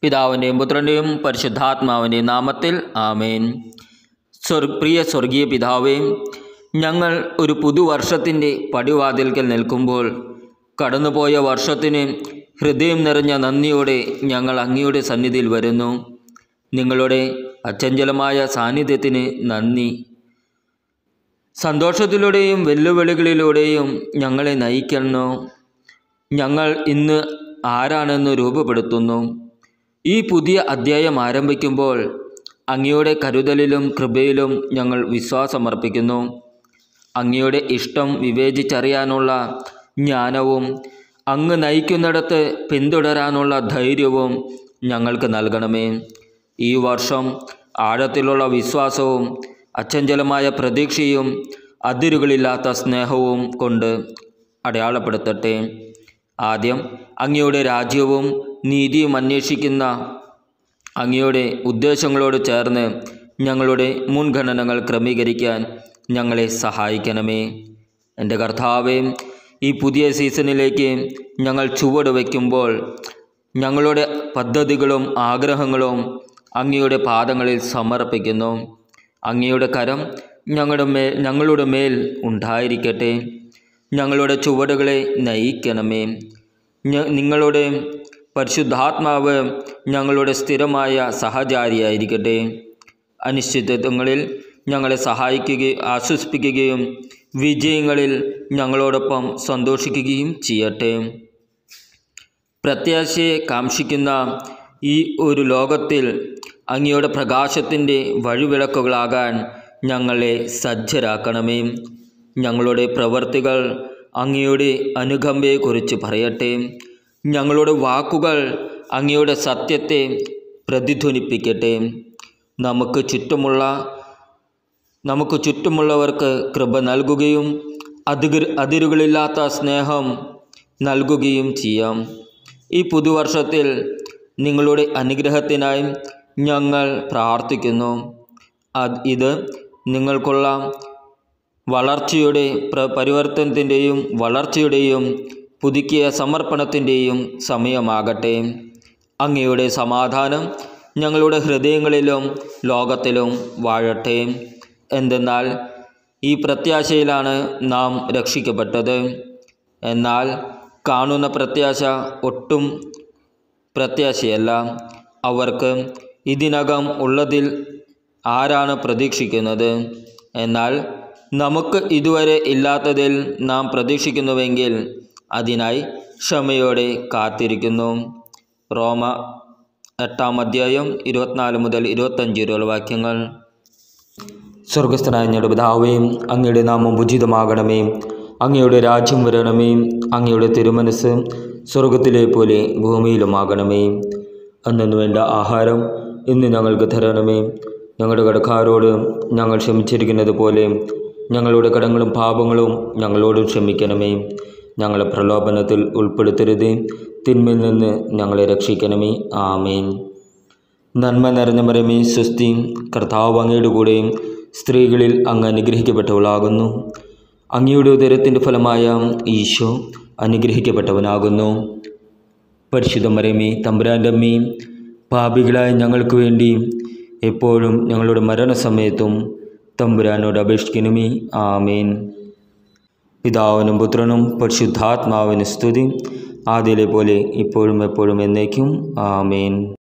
പിതാവിൻ്റെയും പുത്രൻ്റെയും പരിശുദ്ധാത്മാവിൻ്റെയും നാമത്തിൽ ആമേൻ. പ്രിയ സ്വർഗീയ പിതാവേ, ഞങ്ങൾ ഒരു പുതുവർഷത്തിൻ്റെ പടിവാതിൽക്കൽ നിൽക്കുമ്പോൾ കടന്നുപോയ വർഷത്തിന് ഹൃദയം നിറഞ്ഞ നന്ദിയോടെ ഞങ്ങൾ അങ്ങയുടെ സന്നിധിയിൽ വരുന്നു. നിങ്ങളുടെ അചഞ്ചലമായ സാന്നിധ്യത്തിന് നന്ദി. സന്തോഷത്തിലൂടെയും വെല്ലുവിളികളിലൂടെയും ഞങ്ങളെ നയിക്കുന്നു. ഞങ്ങൾ ഇന്ന് ആരാണെന്ന് രൂപപ്പെടുത്തുന്നു. ഈ പുതിയ അധ്യായം ആരംഭിക്കുമ്പോൾ അങ്ങയുടെ കരുതലിലും കൃപയിലും ഞങ്ങൾ വിശ്വാസമർപ്പിക്കുന്നു. അങ്ങയുടെ ഇഷ്ടം വിവേചിച്ചറിയാനുള്ള ജ്ഞാനവും അങ്ങ് നയിക്കുന്നിടത്ത് പിന്തുടരാനുള്ള ധൈര്യവും ഞങ്ങൾക്ക് നൽകണമേ. ഈ വർഷം ആഴത്തിലുള്ള വിശ്വാസവും അചഞ്ചലമായ പ്രതീക്ഷയും അതിരുകളില്ലാത്ത സ്നേഹവും കൊണ്ട് അടയാളപ്പെടുത്തട്ടെ. ആദ്യം അങ്ങയുടെ രാജ്യവും നീതിയും അന്വേഷിക്കുന്ന അങ്ങയുടെ ഉദ്ദേശങ്ങളോട് ചേർന്ന് ഞങ്ങളുടെ മുൻഗണനകൾ ക്രമീകരിക്കാൻ ഞങ്ങളെ സഹായിക്കണമേ. എൻ്റെ കർത്താവേ, ഈ പുതിയ സീസണിലേക്ക് ഞങ്ങൾ ചുവട് വയ്ക്കുമ്പോൾ ഞങ്ങളുടെ പദ്ധതികളും ആഗ്രഹങ്ങളും അങ്ങയുടെ പാദങ്ങളിൽ സമർപ്പിക്കുന്നു. അങ്ങയുടെ കരം ഞങ്ങളുടെ മേൽ ഉണ്ടായിരിക്കട്ടെ. ഞങ്ങളുടെ ചുവടുകളെ നയിക്കണമേ. നിങ്ങളുടെ പരിശുദ്ധാത്മാവ് ഞങ്ങളുടെ സ്ഥിരമായ സഹചാരിയായിരിക്കട്ടെ. അനിശ്ചിതത്വങ്ങളിൽ ഞങ്ങളെ സഹായിക്കുകയും ആശ്വസിപ്പിക്കുകയും വിജയങ്ങളിൽ ഞങ്ങളോടൊപ്പം സന്തോഷിക്കുകയും ചെയ്യട്ടെ. പ്രത്യാശയെ കാംക്ഷിക്കുന്ന ഈ ഒരു ലോകത്തിൽ അങ്ങയുടെ പ്രകാശത്തിൻ്റെ വഴിവിളക്കുകളാകാൻ ഞങ്ങളെ സജ്ജരാക്കണമേ. ഞങ്ങളുടെ പ്രവൃത്തികൾ അങ്ങയുടെ അനുകമ്പയെക്കുറിച്ച് പറയട്ടെ. ഞങ്ങളുടെ വാക്കുകൾ അങ്ങയുടെ സത്യത്തെ പ്രതിധ്വനിപ്പിക്കട്ടെ. നമുക്ക് ചുറ്റുമുള്ളവർക്ക് കൃപ നൽകുകയും അതിരുകളില്ലാത്ത സ്നേഹം നൽകുകയും ചെയ്യാം. ഈ പുതുവർഷത്തിൽ നിങ്ങളുടെ അനുഗ്രഹത്തിനായി ഞങ്ങൾ പ്രാർത്ഥിക്കുന്നു. ഇത് നിങ്ങൾക്കുള്ള പരിവർത്തനത്തിൻ്റെയും വളർച്ചയുടെയും പുതുക്കിയ സമർപ്പണത്തിൻ്റെയും സമയമാകട്ടെ. അങ്ങയുടെ സമാധാനം ഞങ്ങളുടെ ഹൃദയങ്ങളിലും ലോകത്തിലും വാഴട്ടെ. എന്തെന്നാൽ ഈ പ്രത്യാശയിലാണ് നാം രക്ഷിക്കപ്പെട്ടത്. എന്നാൽ കാണുന്ന പ്രത്യാശ ഒട്ടും പ്രത്യാശയല്ല. അവർക്ക് ഇതിനകം ഉള്ളതിൽ ആരാണ് പ്രതീക്ഷിക്കുന്നത്? എന്നാൽ നമുക്ക് ഇതുവരെ ഇല്ലാത്തതിൽ നാം പ്രതീക്ഷിക്കുന്നുവെങ്കിൽ അതിനായി ക്ഷമയോടെ കാത്തിരിക്കുന്നു. റോമ 8-ാം അധ്യായം 24 മുതൽ 25 വരെയുള്ള വാക്യങ്ങൾ. സ്വർഗസ്ഥനായ ഞങ്ങളുടെ പിതാവേ, അങ്ങയുടെ നാമം ഉചിതമാകണമേ. അങ്ങയുടെ രാജ്യം വരണമേ. അങ്ങയുടെ തിരുമനസ് സ്വർഗത്തിലെ പോലെ ഭൂമിയിലുമാകണമേ. അന്നു വേണ്ട ആഹാരം ഇന്ന് ഞങ്ങൾക്ക് തരണമേ. ഞങ്ങളുടെ കടക്കാരോട് ഞങ്ങൾ ക്ഷമിച്ചിരിക്കുന്നത് പോലെ ഞങ്ങളുടെ കടങ്ങളും പാപങ്ങളും ഞങ്ങളോടും ക്ഷമിക്കണമേ. ഞങ്ങളെ പ്രലോഭനത്തിൽ ഉൾപ്പെടുത്തരുതേ. തിന്മയിൽ നിന്ന് ഞങ്ങളെ രക്ഷിക്കണമേ. ആമേൻ. നന്മ നിറഞ്ഞ മറിയമേ, സ്വസ്തി, കർത്താവ് അങ്ങയുടെ കൂടെയും സ്ത്രീകളിൽ അങ്ങ് അനുഗ്രഹിക്കപ്പെട്ടവളാകുന്നു. അങ്ങയുടെ ഉദരത്തിൻ്റെ ഫലമായ ഈശോ അനുഗ്രഹിക്കപ്പെട്ടവനാകുന്നു. പരിശുദ്ധ മറിയമേ, തമ്പുരാൻ്റെ അമ്മേ, പാപികളായ ഞങ്ങൾക്ക് വേണ്ടി എപ്പോഴും ഞങ്ങളുടെ മരണസമയത്തും തമ്പുരാനോട് അപേക്ഷിക്കണമേ. ആമേൻ. പിതാവിനും പുത്രനും പരിശുദ്ധാത്മാവിന് സ്തുതി, ആദിയിലെ പോലെ ഇപ്പോഴും എപ്പോഴും എന്നേക്കും. ആമേൻ.